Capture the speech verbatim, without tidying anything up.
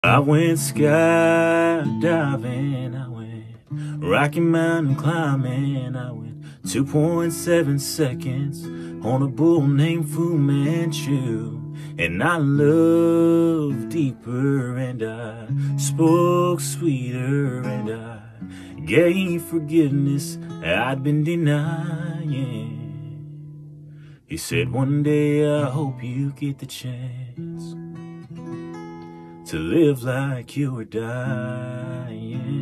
I went skydiving, I went Rocky Mountain climbing, I went two point seven seconds on a bull named Fu Manchu. And I loved deeper, and I spoke sweeter, and I gave forgiveness I'd been denying. He said, one day I hope you get the chance to live like you were dying.